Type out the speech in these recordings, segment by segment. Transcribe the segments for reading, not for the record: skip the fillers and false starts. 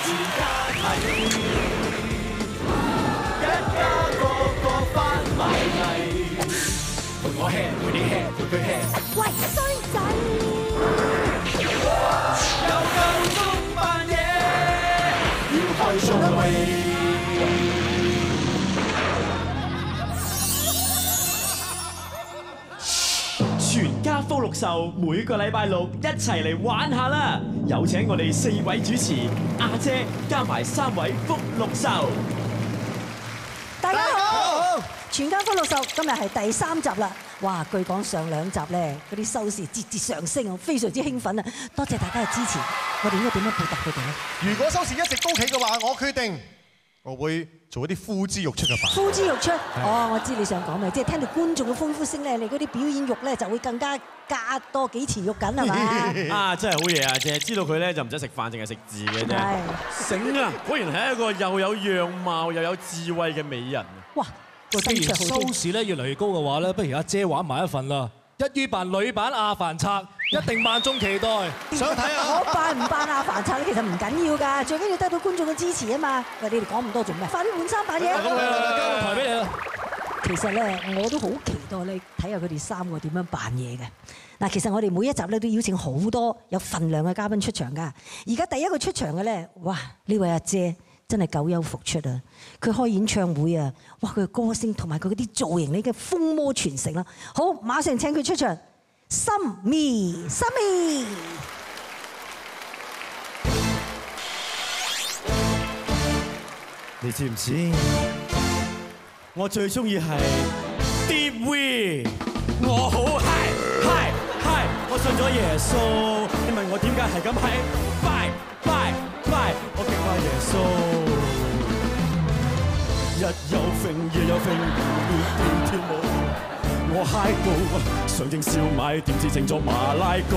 全家睇，一家個個翻埋嚟，陪我 hea， 陪你 hea， 陪佢 hea。喂，衰仔！有夠鐘扮嘢，要開宗位。 全家福祿壽，每個禮拜六一齊嚟玩下啦！有請我哋4位主持，阿姐加埋3位福祿壽。 大家好，全家福祿壽今日係第3集啦！哇，據講上2集咧，嗰啲收視節節上升，我非常之興奮啊！多謝大家嘅支持，我哋應該點樣報答佢哋咧？ 如果收視一直高企嘅話，我決定我會做一啲呼之欲出嘅扮。 呼之欲出，哦，我知你想講咩，即係聽到觀眾嘅歡呼聲咧，你嗰啲表演欲咧就會更加加多幾錢肉緊係嘛？ 啊，真係好嘢啊！淨係知道佢咧就唔使食飯，淨係食字嘅啫。醒啊！果然係一個又有樣貌又有智慧嘅美人。 哇！ 既然收視咧越嚟越高嘅話咧，不如阿姐玩埋一份啦，一於扮女版阿凡策，一定萬眾期待。 想睇下我扮唔扮阿凡策咧，其實唔緊要㗎，最緊要得到觀眾嘅支持啊嘛。喂，你哋講咁多做咩？快啲換衫扮嘢。 咁啦，交個台俾你啦。 其實咧，我都好期待你睇下佢哋3個點樣扮嘢嘅。嗱，其實我哋每一集咧都邀請好多有份量嘅嘉賓出場㗎。而家第一個出場嘅咧，哇！呢位阿姐真係久休復出啊！佢開演唱會啊，哇！佢嘅歌聲同埋佢嗰啲造型，你嘅風魔傳承啦。好，馬上請佢出場。心咪， 你知唔知？我最中意係 Deep We， 我好 high， 我信咗耶穌。你問我點解係咁 high， 我敬拜耶穌。日有揈，夜有揈，亂跳舞。我 high 高，上正燒賣，點知整咗馬拉糕。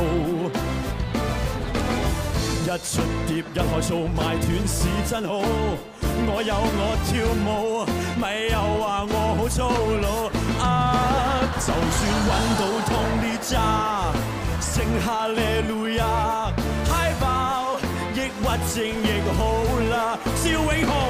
一出碟一開 show 賣斷市真好，我有我跳舞，咪又話我好粗魯啊！就算揾到 Tony Jaa， 剩下列路亞 high 爆，抑鬱症亦好啦，趙永雄。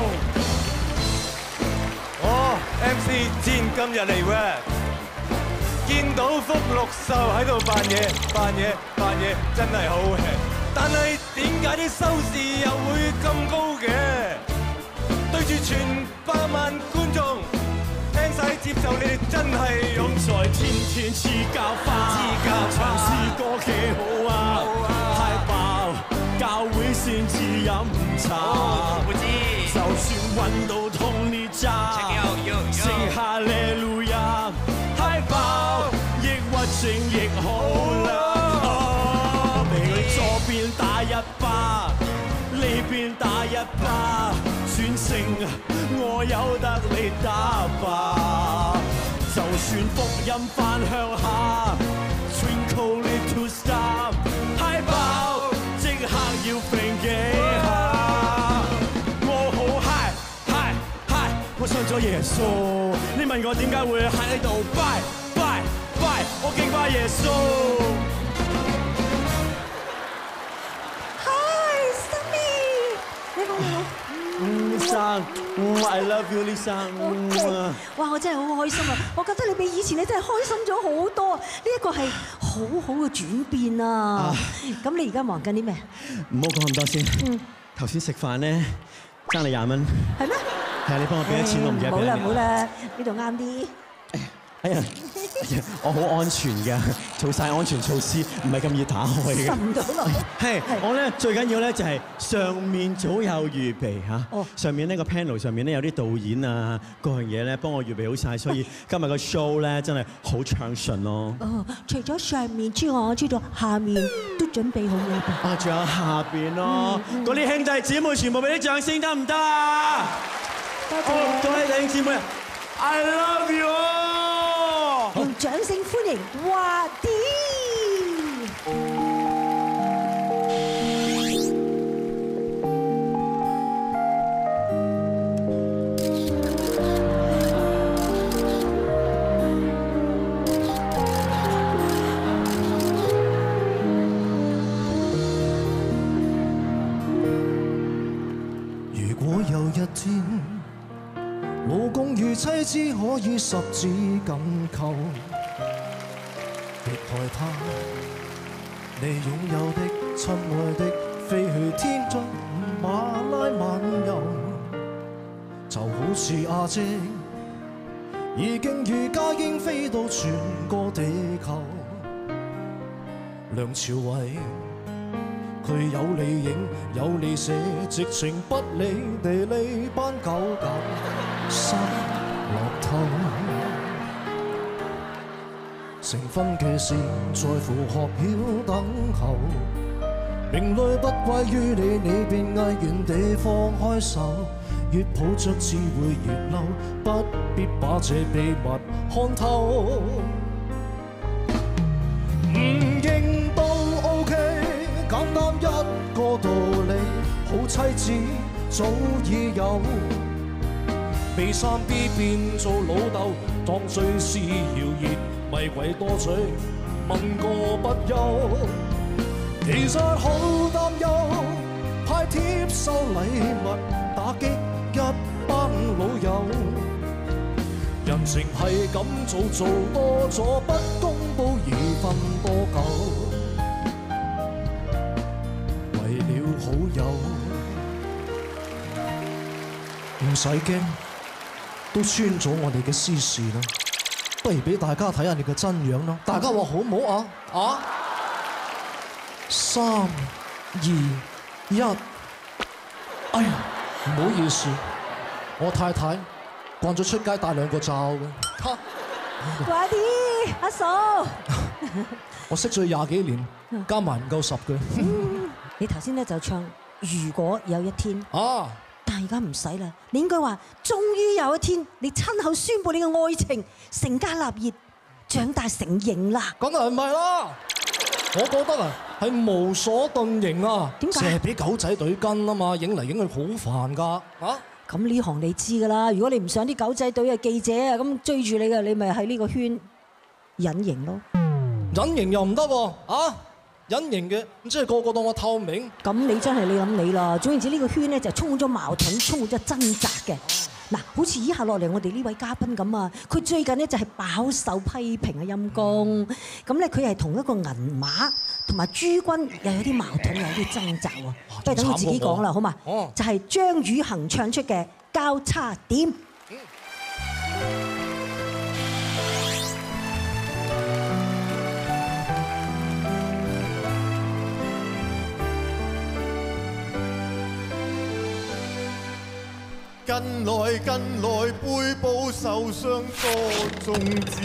MC 詹今日嚟 rap， 見到福祿壽喺度扮嘢，真係好 hea。但係點解啲收視又會咁高嘅？對住全100萬觀眾，聽晒接受你哋真係勇在天天似膠花，唱詩歌幾好啊 ，high 爆教會先至飲茶。就算揾到 Tony Jaa， 剩下列路亞 high 爆，抑鬱症亦好啦。俾佢左邊打1巴，呢邊打1巴，全城我有得你打吧。就算福音翻鄉下 ，Twinkle Little Star high 爆，即刻要揈幾下。我信咗耶穌，你問我點解會喺度 bye， 我敬拜耶穌。 Hi Sammy， 你好。 李生，I love you， 李生。 哇！我真係好開心啊！我覺得你比以前你真係開心咗好多，呢一個係好好嘅轉變啊！咁你而家忙緊啲咩？ 唔好講咁多先。頭先食飯咧，爭你20蚊。係咩？係啊，你幫我俾咗錢，我唔記得俾你。 唔好啦，呢度啱啲。 哎呀，我好安全㗎，做晒安全措施，唔係咁易打開嘅。 滲唔到落。 係，我咧最緊要咧就係上面早有預備嚇。上面呢個 panel 上面咧有啲導演啊，各樣嘢咧幫我預備好晒，所以今日個 show 咧真係好暢順咯。 哦，除咗上面之外，我知道下面都準備好未㗎？ 啊，仲有下邊咯，嗰啲兄弟姊妹全部俾啲掌聲得唔得啊？多謝各位弟兄姊妹 ，I love you！ 用掌聲歡迎華弟。 天，老公與妻子可以十指緊扣，別害怕，你擁有的親愛的飛去天津馬拉漫遊，就好似阿姐已經如家英飛到全個地球。梁朝偉佢有你影有你寫，直情不理地理班997落頭。成婚嘅事在乎學曉等候，明淚不歸於你，你便毅然地放開手，越抱着只會越嬲，不必把這秘密看透。唔認都 OK， 簡單一個道理，好妻子早已有，未生 B 變做老豆，當最是謠言，咪鬼多嘴，問個不休。其實好擔憂，派貼收禮物，打擊一班老友。人情係咁做多咗，不公佈而分多久。為了好友，唔使驚，都穿咗我哋嘅私事啦。不如俾大家睇下你嘅真樣啦，大家話好唔好啊？啊！3、2、1，哎呀，唔好意思，我太太慣咗出街戴2個罩嘅。 快啲，阿嫂！ 我識咗20幾年，加埋唔夠10嘅。 你頭先咧就唱如果有一天啊！ 但係而家唔使啦，你應該話終於有一天，你親口宣佈你嘅愛情，成家立業，長大成型啦。 梗係唔係啦？我覺得啊，係無所遁形啊！ 點解？ 成日俾狗仔隊跟啊嘛，影嚟影去好煩㗎。啊！ 咁呢行你知㗎啦，如果你唔想啲狗仔隊嘅記者啊咁追住你嘅，你咪喺呢個圈隱形咯。 隱形又唔得喎，啊！隱形嘅，即係個個當我透明。咁你真係你諗你啦。總言之，呢個圈咧就充滿咗矛盾，充滿咗掙扎嘅。嗱，好似以下落嚟我哋呢位嘉賓咁啊，佢最近呢就係飽受批評嘅陰公。咁咧佢係同一個銀馬同埋諸君又有啲矛盾，有啲掙扎喎。不如等佢自己講啦，好嘛？就係張宇航唱出嘅《交叉點》。 近來背部受傷多中箭，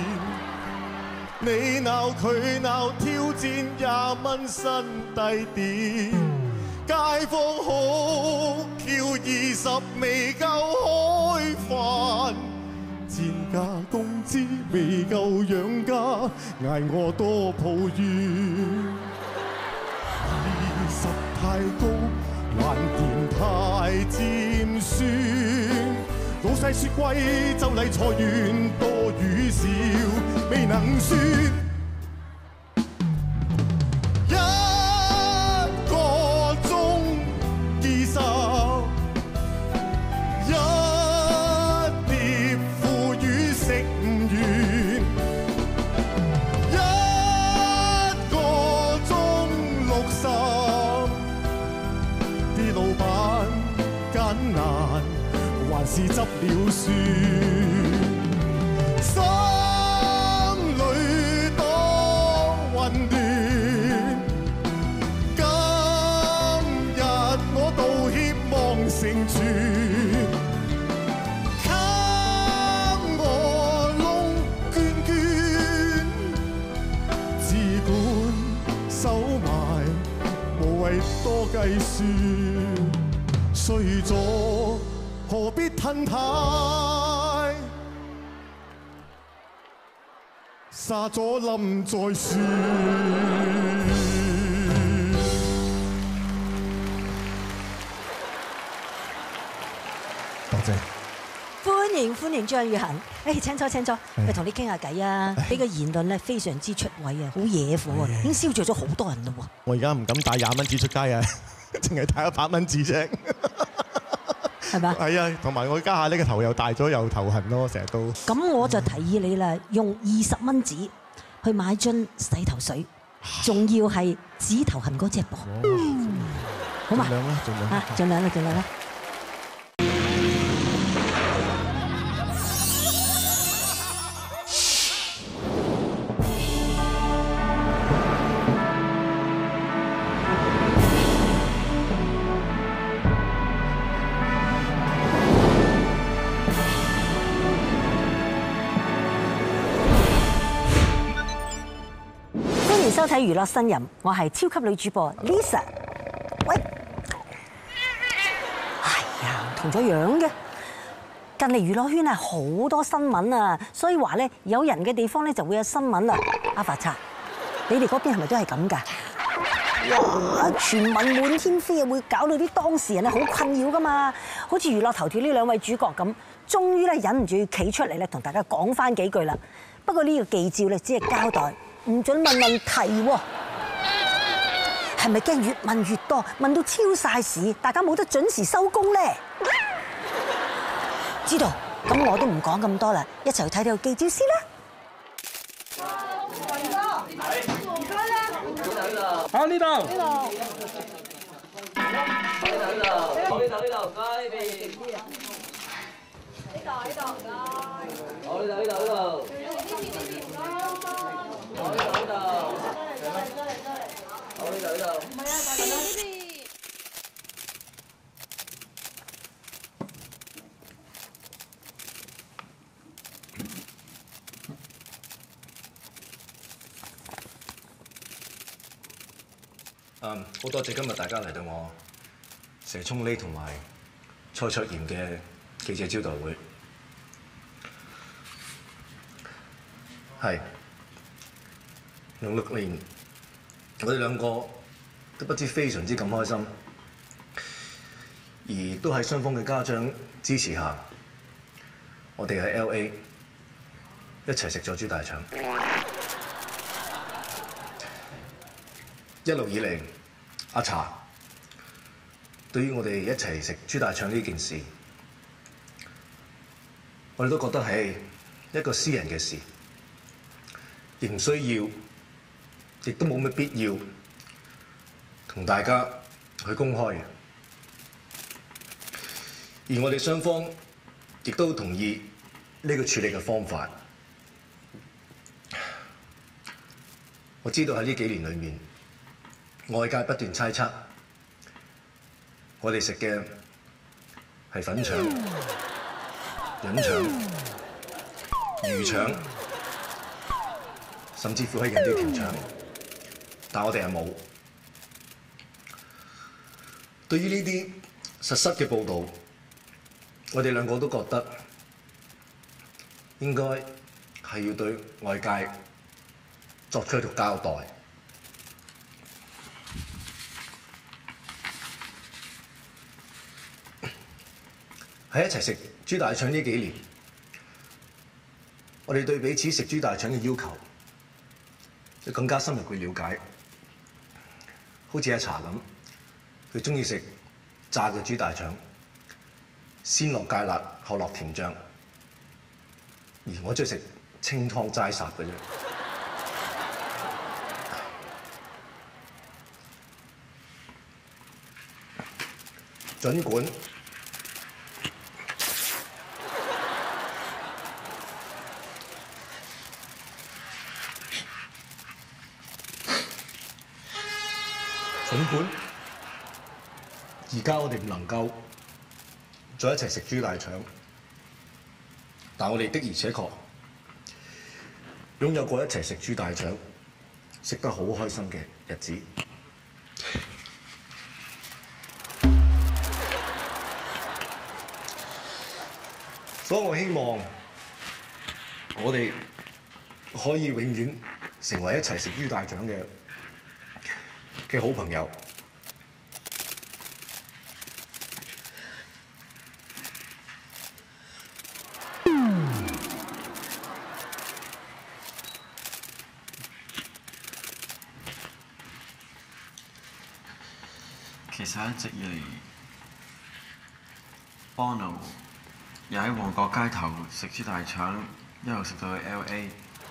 你鬧佢鬧挑戰20蚊新低點，街坊好叫20未夠開飯，賤價工資未夠養家，嗌我多抱怨，20太高。還嫌太尖酸，老細說貴就嚟裁員，多與少未能算。1個鐘20，一碟腐乳食唔完，1個鐘60。啲老闆艱難，還是執了算，心裏多混亂。今日我道歉望成全，給我窿捐捐，只管收埋，無謂多計算。衰咗何必褪軚，殺咗冧再算。多謝。 歡迎張宇航。請坐，咪同你傾下偈啊！你嘅言論咧非常之出位啊，好惹火啊，已經燒著咗好多人嘞喎。 我而家唔敢帶20蚊紙出街啊，淨係帶100蚊紙啫。 係咪？ 係啊，同埋我家下呢個頭又大咗，又頭痕咯，成日都。 咁我就提議你啦，用20蚊紙去買樽洗頭水，仲要係指頭痕嗰隻噃，好嘛？ 盡量啦，盡量。 盡量啦，盡量啦。收睇娛樂新人，我係超級女主播 Lisa。喂，哎呀，同咗樣嘅。近嚟娛樂圈係好多新聞啊，所以話咧有人嘅地方咧就會有新聞啦。阿發賊，你哋嗰邊係咪都係咁㗎？哇！傳聞滿天飛啊，會搞到啲當事人咧好困擾㗎嘛。好似娛樂頭條呢兩位主角咁，終於咧忍唔住要企出嚟咧，同大家講翻幾句啦。不過呢個記招咧只係交代。唔准問問題喎，係咪驚越問越多，問到超晒時，大家冇得準時收工咧？知道，咁我都唔講咁多啦，一齊去睇睇個記招先啦。 好呢度。 好多謝今日大家嚟到我佘聰呢同埋蔡卓妍嘅記者招待會。係用6年，我哋兩個都不知非常之咁開心，而都喺雙方嘅家長支持下，我哋喺 LA 一齊食咗豬大腸。一路以嚟，阿茶對於我哋一齊食豬大腸呢件事，我哋都覺得係一個私人嘅事，亦唔需要，亦都冇乜必要同大家去公開嘅。而我哋雙方亦都同意呢個處理嘅方法。我知道喺呢幾年裏面，外界不斷猜測，我哋食嘅係粉腸、潤腸、魚腸，甚至乎係人哋條腸，但我哋係冇。對於呢啲實質嘅報導，我哋兩個都覺得應該係要對外界作出一個交代。喺一齊食豬大腸呢幾年，我哋對彼此食豬大腸嘅要求就更加深入去了解。好似阿茶咁，佢鍾意食炸嘅豬大腸，先落芥辣，後落甜醬；而我鍾意食清湯齋霎嘅啫。儘管而家我哋唔能夠再一齊食豬大腸，但我哋的而且確擁有過一齊食豬大腸，食得好開心嘅日子。所以我希望我哋可以永遠成為一齊食豬大腸嘅好朋友。 其實一直以嚟， Bono 又喺旺角街頭食豬大腸，一路食到去 LA。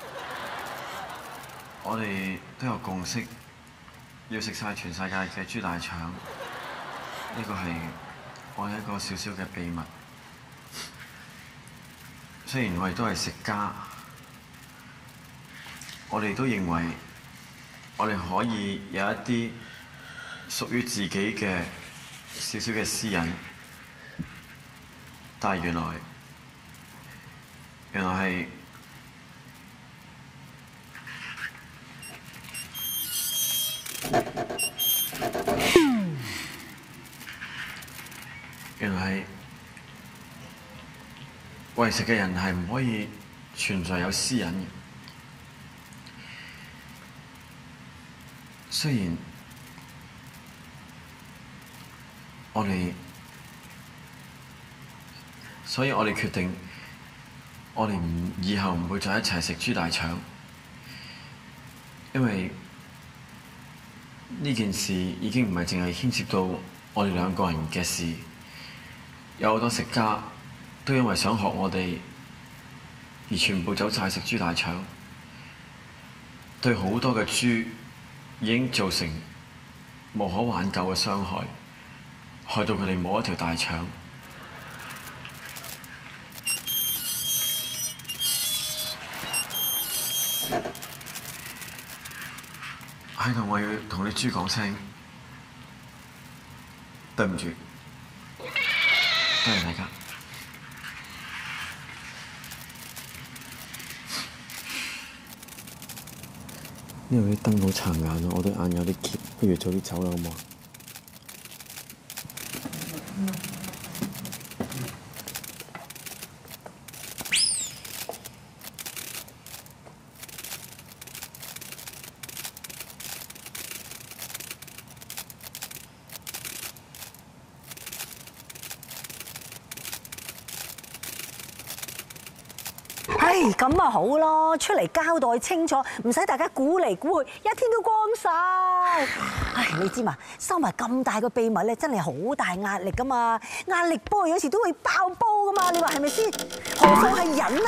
我哋都有共識，要食晒全世界嘅豬大腸。呢個係我一個小小嘅秘密。雖然我哋都係食家，我哋都認為我哋可以有一啲屬於自己嘅少少嘅私隱，但係原來係為食嘅人係唔可以存在有私隱嘅。雖然所以我哋決定，我哋以後唔會再一齊食豬大腸，因為呢件事已經唔係淨係牽涉到我哋兩個人嘅事，有好多食家都因為想學我哋而全部走晒食豬大腸，對好多嘅豬已經造成無可挽救嘅傷害，害到佢哋冇一條大腸。喺度我要同啲豬講聲對唔住，多謝大家。因為啲燈好殘眼啊，我對眼有啲澀，不如早啲走啦，好唔好？ 咁啊好咯，出嚟交代清楚，唔使大家估嚟估去，一天都光晒。唉，你知嘛？收埋咁大個秘密咧，真係好大壓力噶嘛，壓力波有時都會爆煲噶嘛，你話係咪先？何況係人啊！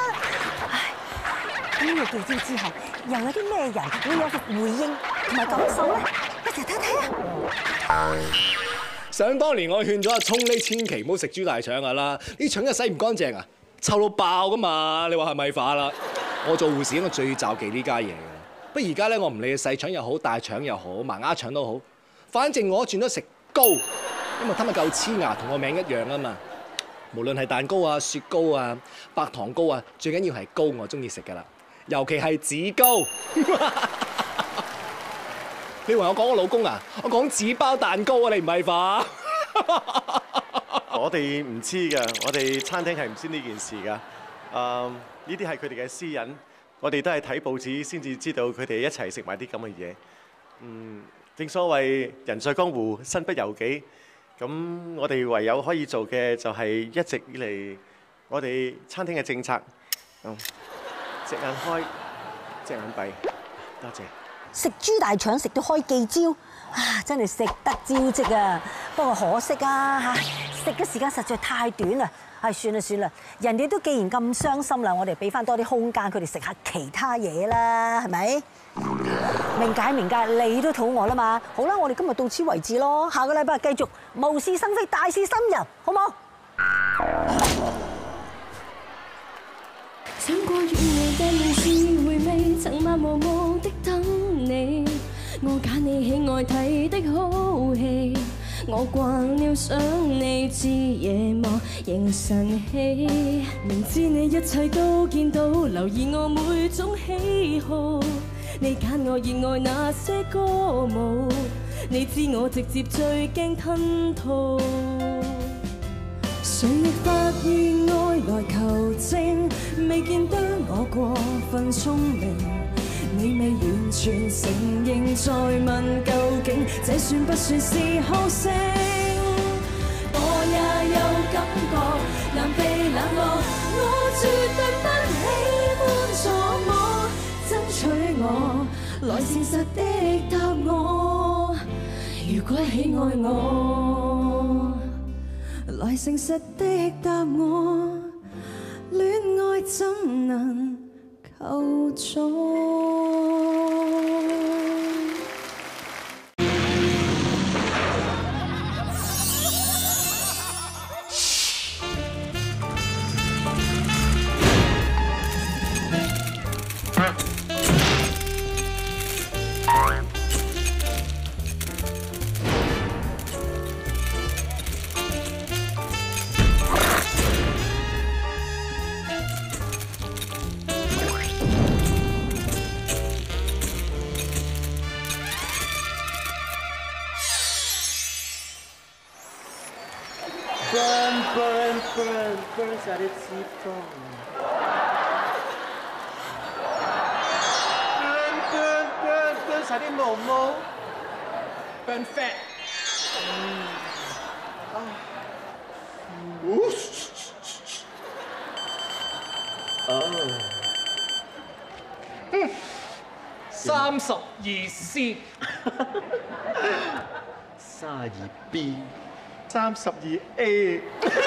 唉，呢個記招之後，又有啲咩人會有個回應同埋感受咧？一齊睇睇啊！ 想當年我勸咗阿聰呢，千祈唔好食豬大腸噶啦，啲腸一洗唔乾淨啊！臭到爆噶嘛！你話係咪化啦？我做護士我最罩忌呢家嘢嘅。不過而家咧，我唔理細腸又好，大腸又好，盲丫腸都好，反正我轉咗食糕，因為貪得夠黐牙，同我名一樣啊嘛。無論係蛋糕啊、雪糕啊、白糖糕啊，最緊要係糕，我中意食噶啦。尤其係紫糕。你話我講我老公啊？我講紙包蛋糕啊！你唔係化？ 我哋唔知㗎，我哋餐廳係唔知呢件事㗎。呢啲係佢哋嘅私隱，我哋都係睇報紙先至知道佢哋一齊食埋啲咁嘅嘢。正所謂人在江湖身不由己，咁我哋唯有可以做嘅就係一直以嚟我哋餐廳嘅政策，隻眼開，隻眼閉。多謝。 食豬大腸食到開記招啊！真係食得招積啊！不過可惜啊食嘅時間實在太短啦。唉，算啦，人哋都既然咁傷心啦，我哋俾翻多啲空間佢哋食下其他嘢啦，係咪？明解，你都肚餓啦嘛。好啦，我哋今日到此為止咯，下個禮拜繼續無事生非，大事深遊，好冇？ 想過與你嘅故事回味，曾漫無目的等你，我揀你喜愛睇的好戲，我慣了想你至夜幕仍晨曦，明知你一切都見到，留意我每種喜好，你揀我熱愛那些歌舞，你知我直接最驚吞吐。誰亦發現愛來求證，未見得我過分聰明，你未完全承認，再問究竟這算不算是好勝？我也有感覺，難被冷落，我絕對不喜歡錯我，爭取我來誠實的答我，如果喜愛我， 來誠實的答我，戀愛怎能求助？ burn 晒啲脂肪。burn 晒啲毛毛。burn fat。 32C。32B。32A。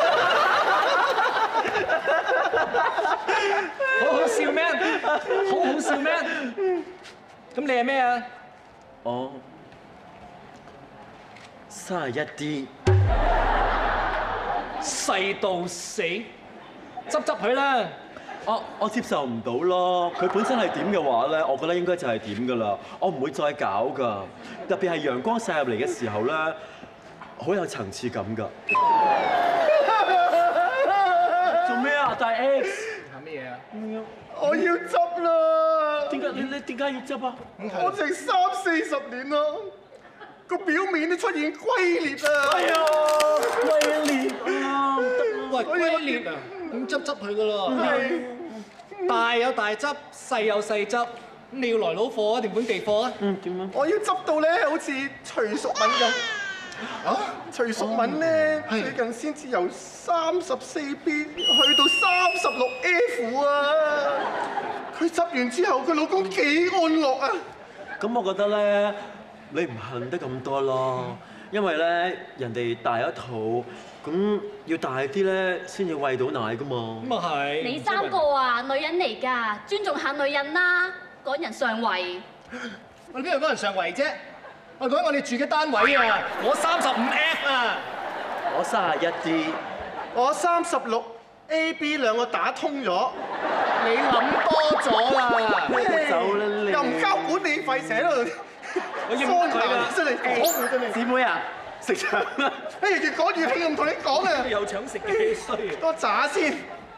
好好笑咩？好好笑咩？咁你係咩啊？ 我31D。 細到死，執佢啦！ 我接受唔到咯，佢本身係點嘅話咧，我覺得應該就係點噶啦，我唔會再搞噶。特別係陽光曬入嚟嘅時候咧，好有層次感㗎。做咩啊，大 X？ 係乜嘢啊？ 我要執啦！ 點解你點解要執啊？ 我成30-40年啦，個表面都出現龜裂啊！ 係啊，龜裂啊！ 喂，龜裂啊！咁執佢噶咯。大有大執，細有細執。你要來佬貨啊定本地貨啊？ 點啊？ 我要執到咧，好似徐淑敏咁。徐淑敏咧最近先至由34B 去到36F 啊！佢執完之後，佢老公幾安樂啊！ 咁我覺得咧，你唔恨得咁多咯，因為咧人哋大一肚，咁要大啲咧先至餵到奶噶嘛。 咁啊係。 你3個啊，女人嚟㗎，尊重下女人啦，趕人上圍。 我邊度趕人上圍啫？我講我哋住嘅單位啊，我35F 啊， 我31D， 我36AB 兩個打通咗。 你諗多咗啦！ 走啦你！ 又唔交管理費，成日喺度。 我要佢㗎， 真係講真係。 姊妹啊，食腸啦！ 越講越興，唔同你講啊！ 有腸食嘅衰。 多炸先。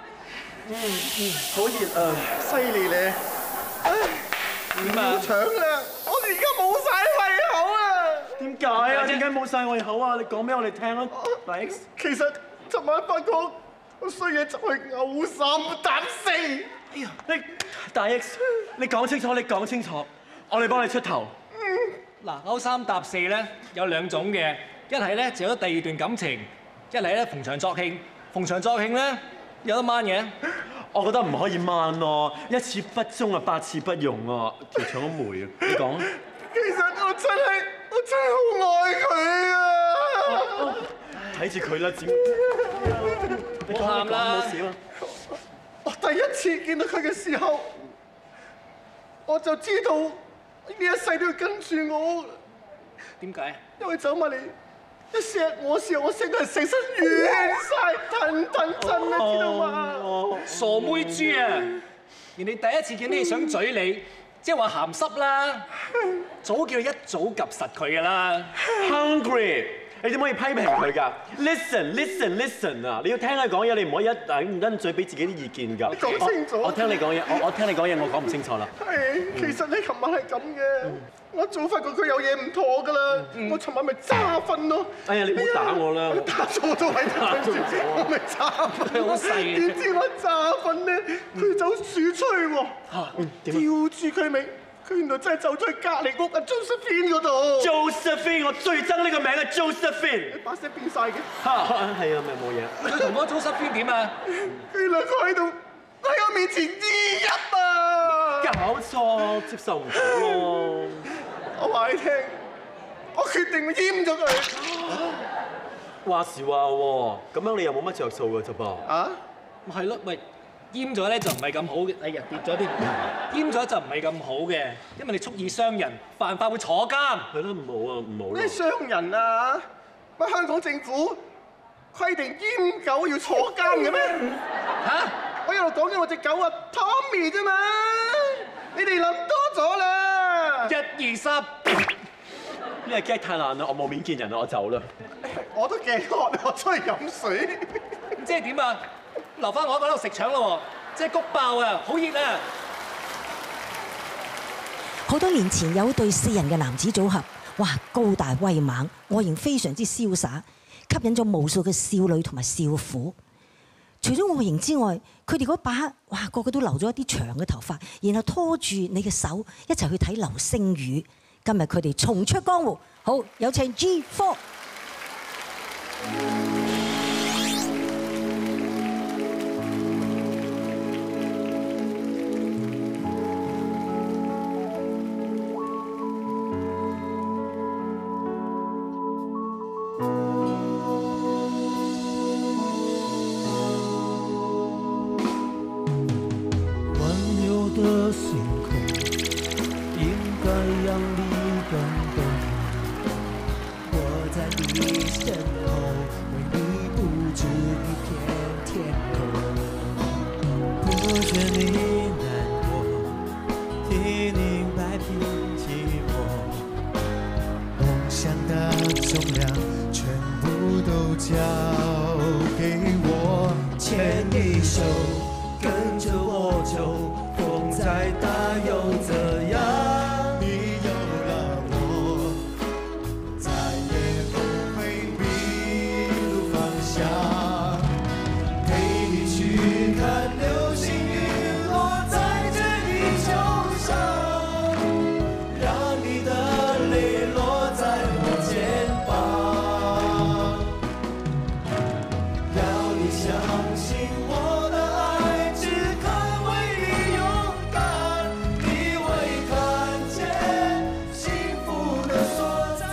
好熱啊！ 犀利咧！ 點啊？ 冇腸啦！我哋而家冇晒胃口啊！ 點解啊？點解冇晒胃口啊？你講俾我哋聽啊！大 X， 其實尋晚發覺我衰嘢就去嘔3搭4。 哎呀，大 X， 你講清楚，你講清楚，我哋幫你出頭。 嗱，勾3搭4咧有2種嘅，一係咧就有第2段感情，一係咧逢場作興。逢場作興咧有得掹嘅。 我覺得唔可以掹咯，一次不忠啊，百次不容啊，條腸都霉啊！你講。 其實我真係好愛佢啊！ 睇住佢啦，姊妹。你講喊啦，冇事啦。 我第一次見到佢嘅時候，我就知道呢一世都要跟住我。 點解？ 因為走埋嚟一錫我時候，我成個人成身軟晒，騰震啊，知道嘛？ 傻妹豬啊！人哋第一次見你想嘴你，即係話鹹濕啦，早叫佢一早及實佢㗎啦。 Hungry， 你點可以批評佢㗎 ？Listen 啊！你要聽佢講嘢，你唔可以一嘴俾自己啲意見㗎。 講清楚。 我聽你講嘢，我聽你講嘢，我講唔清楚啦。 係，其實你琴晚係咁嘅。我早發覺佢有嘢唔妥㗎啦，我尋晚咪揸瞓咯。 哎呀，你唔好打我啦！ 打錯咗位，我咪揸瞓。 好細。 點知我揸瞓咧，佢走鼠吹喎。吊住佢尾，佢原來真係走咗去隔離屋啊 Josephine 嗰度。 Josephine， 我最憎呢個名啊 Josephine。 你把聲變晒嘅。 係啊，咪冇嘢。 佢同嗰 Josephine 點啊？ 佢兩個喺度喺我面前2-1啊！ 搞錯，接受唔到喎。 我話你聽，我決定閹咗佢。 話時話喎，咁樣你又冇乜着數嘅啫噃。 啊？ 係咯，喂，閹咗咧就唔係咁好嘅，哎呀跌咗啲，閹咗就唔係咁好嘅，因為你蓄意傷人，犯法會坐監。 係咯，唔好啊，唔好啦。 咩傷人啊？乜香港政府規定閹狗要坐監嘅咩？ 嚇！ 我一路講緊我隻狗啊 Tommy 啫嘛，你哋諗多咗啦。 1、2、3， 呢個 gag 太爛啦，我冇面見人啦，我走啦。 我都頸渴，我出去飲水。 即係點啊？留翻我一個喺度食腸咯喎，即係谷爆啊，好熱啊！ 好多年前有對4人嘅男子組合，哇，高大威猛，外形非常之瀟灑，吸引咗無數嘅少女同埋少婦。除咗外形之外，佢哋嗰把哇個個都留咗一啲長嘅頭髮，然後拖住你嘅手一齊去睇流星雨。今日佢哋重出江湖，好，有請 G4。 的星空应该让你感动，我在你身后为你布置一片天空，不觉你难过，替你摆平寂寞，梦想的重量全部都交给我，牵你手跟着我走，风再大又怎样？你有了我，再也不会迷路方向。陪你去看流星雨落在这地球上，让你的泪落在我肩膀，要你相信我的爱只肯为你勇敢，你会看见幸福的所在。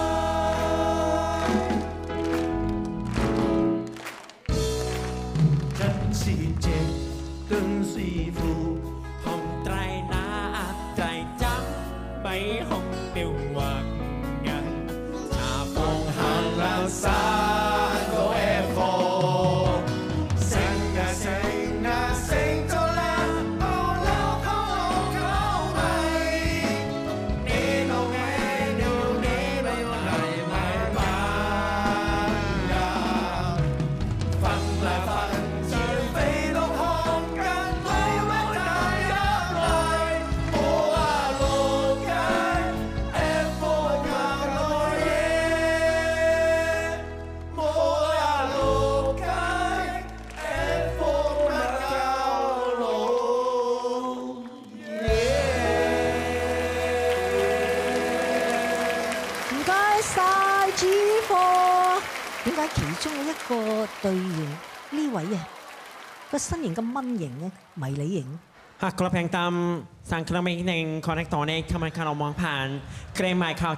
真世界更幸福，紅在那在將美紅了雲人，那風行了3個 F， 升啊升啊升咗啦，好老好高美，你老愛了你沒有來買吧呀，翻來翻去飛到空間，來來來來，我啊路街 F 高落耶，我啊路街 F 高落唔該晒 G4。點解其中一個隊員呢位啊個身形咁蚊型嘅迷你型？ หากกระเพงตามสั่งเครื่องบินหนึ่งคอนเนคตอร์ในทำไมการมองผ่านเกรงไม่เข้าใจ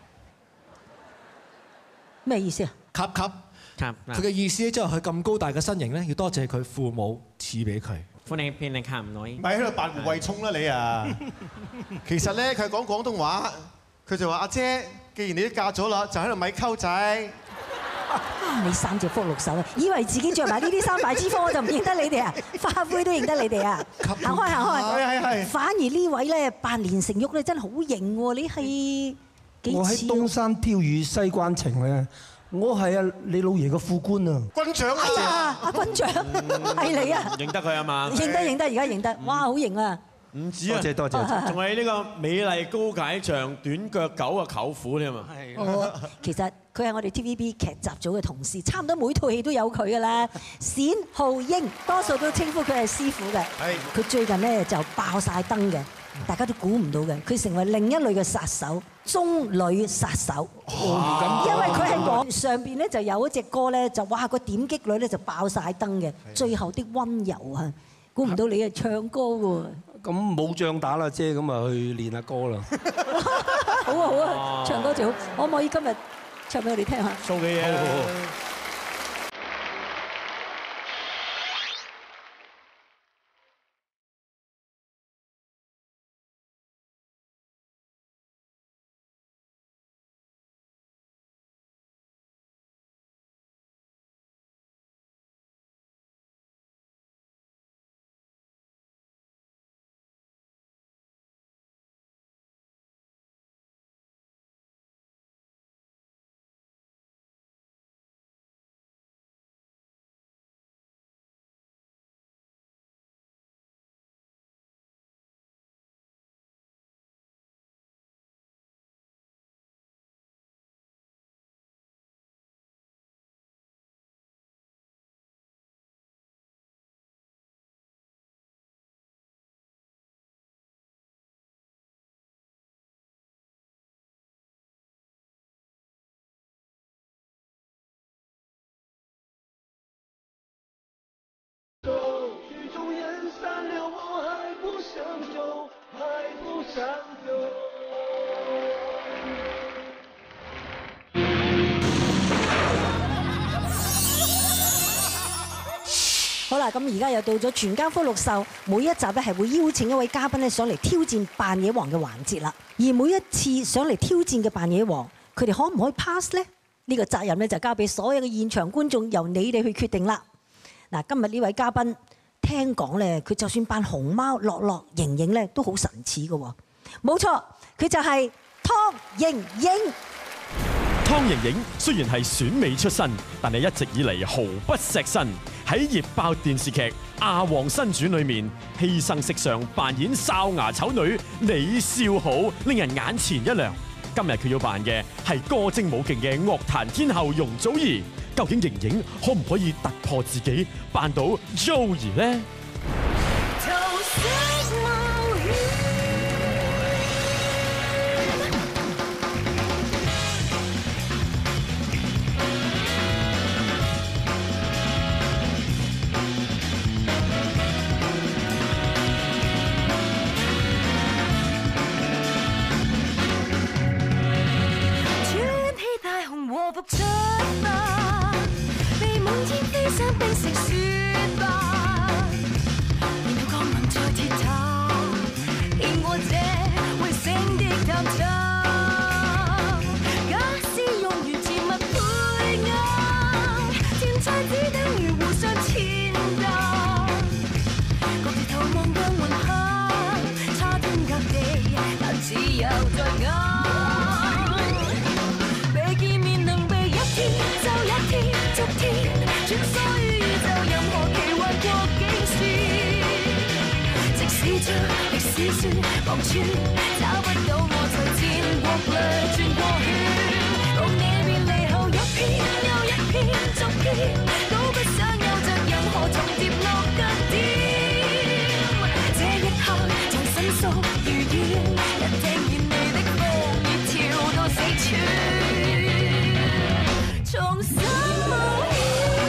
咩意思啊？ ครับครับครับ佢嘅意思咧，即係佢咁高大嘅身形咧，要多謝佢父母賜俾佢。 ผู้ในเพลงในคำน้อย咪喺度扮胡慧聰啦你啊！其實咧佢係講廣東話，佢就話阿姐，既然你都嫁咗啦，就喺度咪溝仔。 啊！你3隻福祿壽啊！以為自己着埋呢啲衫擺G4我就唔認得你哋啊！花灰都認得你哋啊！行開行開， 係。 反而呢位咧扮連城玉咧真係好型喎！你係幾我喺似東山挑雨西關情咧，我係啊你老爺嘅副官啊！ 軍長哎呀，阿軍長係你啊！ 認得佢啊嘛？ 認得認得，而家認得，哇，好型啊！ 唔止啊！ 多謝仲係呢個美麗高解像短腳狗嘅舅父添啊！ 哦，其實佢係我哋 TVB 劇集組嘅同事，差唔多每套戲都有佢噶啦。冼浩英多數都稱呼佢係師傅嘅。佢最近咧就爆晒燈嘅，大家都估唔到嘅，佢成為另一類嘅殺手，中女殺手。因為佢喺網上邊咧就有一隻歌咧，就哇個點擊率咧就爆晒燈嘅，最後的温柔啊！估唔到你係唱歌嘅喎。 咁冇仗打啦，姐咁啊去練下歌啦。 好啊好啊，唱歌最好。可唔可以今日唱俾我哋聽下。 做嘅嘢。 曲终人散了，我还不想走，还不想走。 好啦，咁而家又到咗全家福祿壽，每一集咧係會邀請一位嘉賓咧上嚟挑戰扮野王嘅環節啦。而每一次上嚟挑戰嘅扮野王，佢哋可唔可以 pass 呢？呢個責任咧就交俾所有嘅現場觀眾，由你哋去決定啦。嗱，今日呢位嘉賓聽講咧，佢就算扮熊貓、樂樂、盈盈咧都好神似嘅喎。冇錯，佢就係湯盈盈。 湯盈盈雖然係選美出身，但係一直以嚟毫不錫身。喺熱爆電視劇《亞皇新傳》裏面，犧牲色相扮演哨牙醜女李少好，令人眼前一亮。今日佢要扮嘅係歌精舞勁嘅樂壇天后容祖兒。究竟盈盈可唔可以突破自己，扮到 Joey 呢？ 和服出發，被滿天飛山冰釋雪吧，見到光芒在鐵塔，見過這永盛的探測，假使用原字物配合，天才只等於互相踐踏，各自頭望向雲黑，差天隔地，但只有在眼。就一天，逐天穿梭於宇宙，任何奇幻國境線。即使將歷史書望穿，找不到我在戰國裏轉過圈。共你別離後，一篇又一篇，逐篇都不想有着任何重疊落腳點。這一刻在伸縮如願，一聽見你的風熱跳到四處。重新冒險，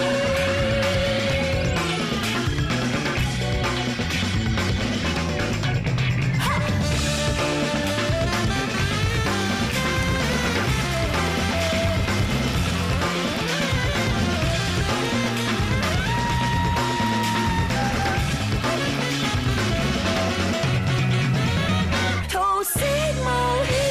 桃色冒險。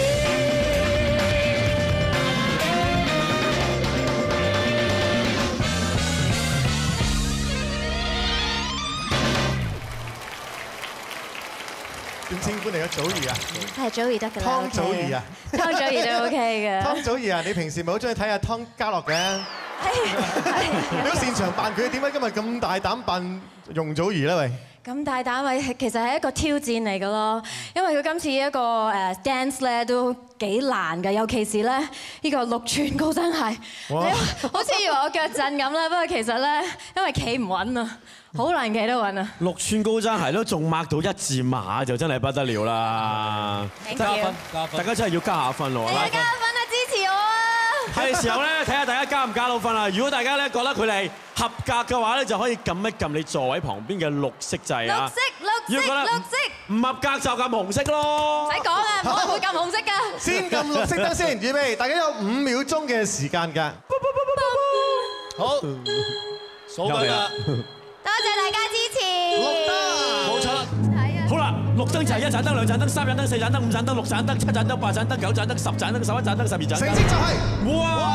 點稱呼你嘅祖兒啊？ 係祖兒得㗎啦。 湯祖兒啊， 湯祖兒都 OK 嘅。 湯祖兒啊，你平時咪好中意睇下湯家樂嘅？你好擅長扮佢，點解今日咁大膽扮容祖兒咧？喂！ 咁大膽咪其實係一個挑戰嚟㗎咯，因為佢今次一個dance 咧都幾難㗎，尤其是咧呢個6寸高踭鞋，你好似以為我腳震咁啦，不過其實咧因為企唔穩啊，好難企得穩啊。 6寸高踭鞋都仲擘到1字馬，就真係不得了啦！ 加分， 大家真係要加下分咯！ 加分啊，支持我啊！ 係時候咧，睇下大家加唔加到分啦。如果大家咧覺得佢哋合格嘅話咧，就可以撳一撳你座位旁邊嘅綠色掣啊！ 綠色。 要覺得唔合格就撳紅色咯。 唔使講啊，唔會撳紅色㗎。 先撳綠色燈先，預備，大家有5秒鐘嘅時間㗎。好， 數緊啦。 多謝大家支持。 綠燈， 冇錯。 好啦，綠燈就係1盞燈、2盞燈、3盞燈、4盞燈、5盞燈、6盞燈、7盞燈、8盞燈、9盞燈、10盞燈、11盞燈、12盞燈。 成績就係哇！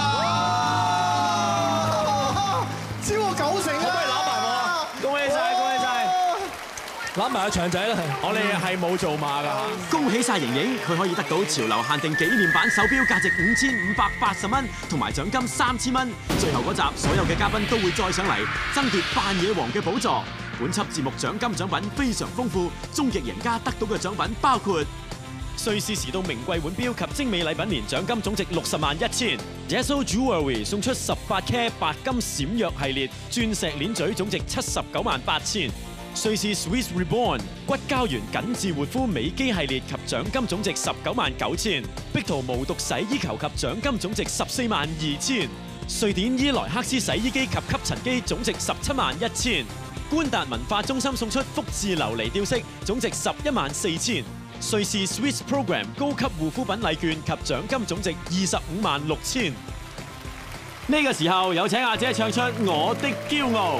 超過90成啊！ 可唔可以攬埋我啊？恭喜晒，恭喜晒！ 攬埋阿長仔啦， 我哋係冇做馬㗎。 恭喜晒瑩瑩，佢可以得到潮流限定紀念版手錶，價值5580蚊，同埋獎金3000蚊。最後嗰集，所有嘅嘉賓都會再上嚟爭奪扮嘢王嘅寶座。本輯節目獎金獎品非常豐富，終極贏家得到嘅獎品包括瑞士時度名貴腕錶及精美禮品，年獎金總值60.1萬。Yeso Jewelry 送出18K 白金閃躍系列鑽石鏈嘴，總值79.8萬。瑞士 Swiss Reborn 骨膠原緊緻活膚美肌系列及獎金總值19.9萬。碧桃無毒洗衣球及獎金總值14.2萬。瑞典伊萊克斯洗衣機及吸塵機總值17.1萬。官達文化中心送出福字琉璃吊飾，總值11.4萬。瑞士 Swiss Program 高級護膚品禮券及獎金總值25.6萬。 呢個時候有請阿姐唱出《我的驕傲》。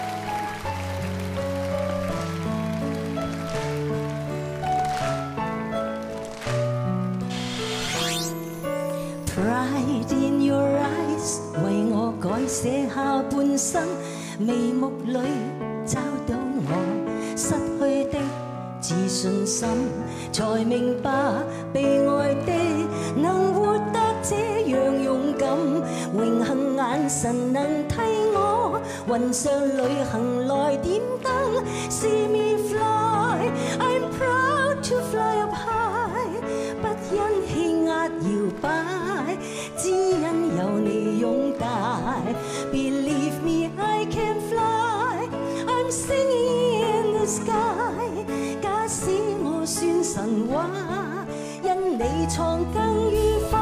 Pride in your eyes， 為我改寫下半生，眉目裏找到我失去的自信心，才明白被愛的能活得這樣勇敢。榮幸眼神能替我雲上旅行來點燈。See me fly， I'm proud to fly up high， 不因氣壓搖擺，只因有你擁戴。Believe me I can fly，I'm singing in the sky。假使我算神話，因你創更愉快。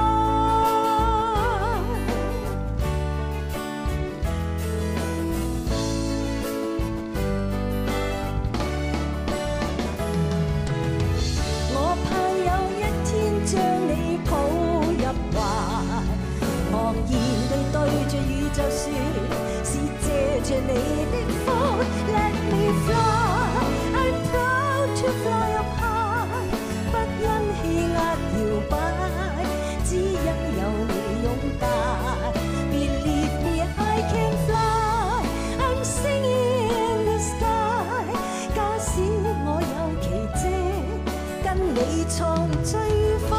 我盼有一天將你抱入懷，昂然地對着宇宙說，是借着你的風 Let me fly，I'm proud to fly up high， 不因氣壓搖擺，只因有你擁戴。Believe me I can fly，I'm singing in the sky。假使我有奇蹟，跟你創最快，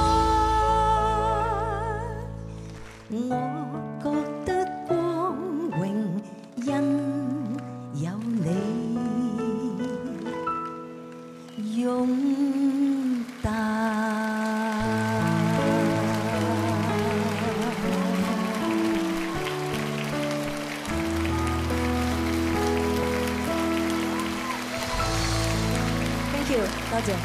我覺得光榮因有你擁戴。Thank you，多謝。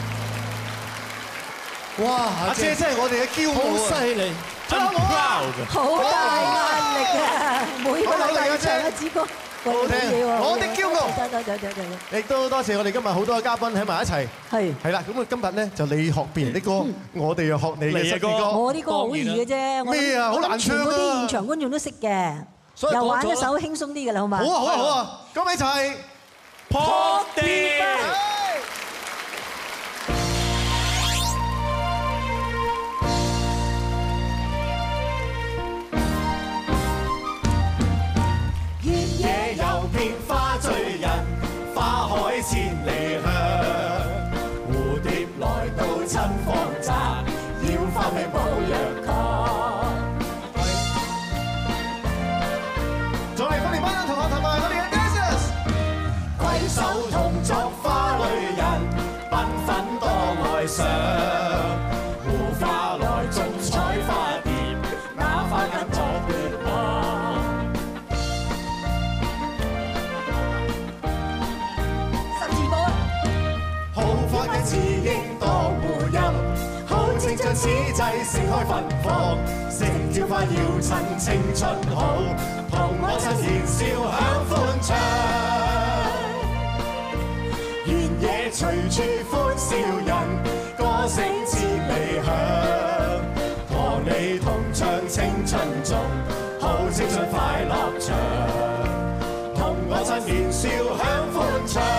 哇！阿姐真係我哋嘅驕傲啊！ 好犀利， 真係好大壓力啊！每個禮拜唱一支歌， 好好聽，我的驕傲。 得。 亦都多謝我哋今日好多嘅嘉賓喺埋一齊。係啦，咁啊今日咧就你學別人啲歌，我哋又學你嘅新歌。 我啲歌好易嘅啫。 咩啊？好難唱啊！ 全部啲現場觀眾都識嘅，又玩一首輕鬆啲嘅啦，好嘛？ 好啊好啊好啊！咁咪就係撲地。 遍花醉人，花海千里香。蝴蝶來到親芳澤，要翻去冇藥抗。 再嚟訓練班同學同埋我哋嘅 dancers， 攜手同作花女人，繽紛多愛上。胡花來種採花店，那花跟我奪望。自應當護蔭，好正像此際盛開芬芳，成條花要趁青春好，同我趁年少享歡暢。原野處歡笑人，歌聲千里響，和你同唱青春頌，好青春快樂場，同我趁年少享歡暢。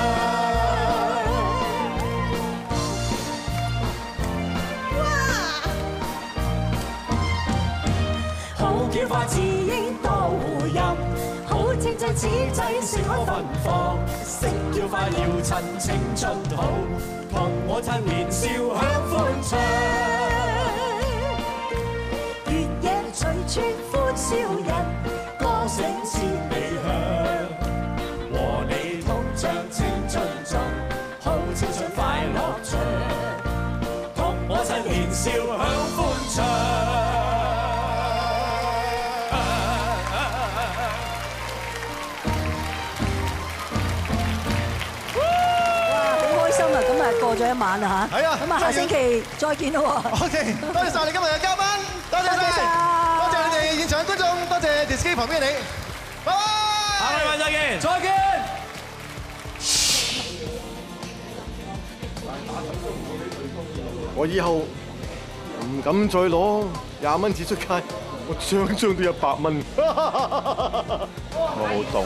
好叫花自應多互音，好青春此際適可芬芳，識叫花要趁青春好，同我趁年少享歡暢。月夜隨處歡笑人，歌聲千里響，和你同唱青春頌，好青春快樂場，同我趁年少享歡暢。 咁啊過咗一晚啦嚇， 係啊， 咁啊下星期再見咯喎。 OK， 多謝晒你今日嘅嘉賓，多謝晒，多謝你哋現場觀眾，多謝 Disky 旁邊嘅你，拜拜， 下個禮拜再見， 再見。我以後唔敢再攞20蚊紙出街，我張張都100蚊。我好凍。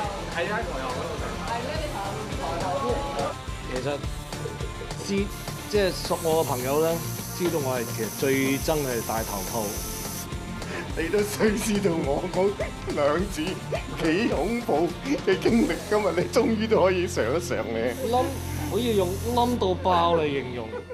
其實即係熟我嘅朋友咧，知道我係其實最憎係戴頭套。 你都想知道我嗰兩字幾恐怖嘅經歷，今日你終於都可以上一上咧。 可以用冧到爆嚟形容。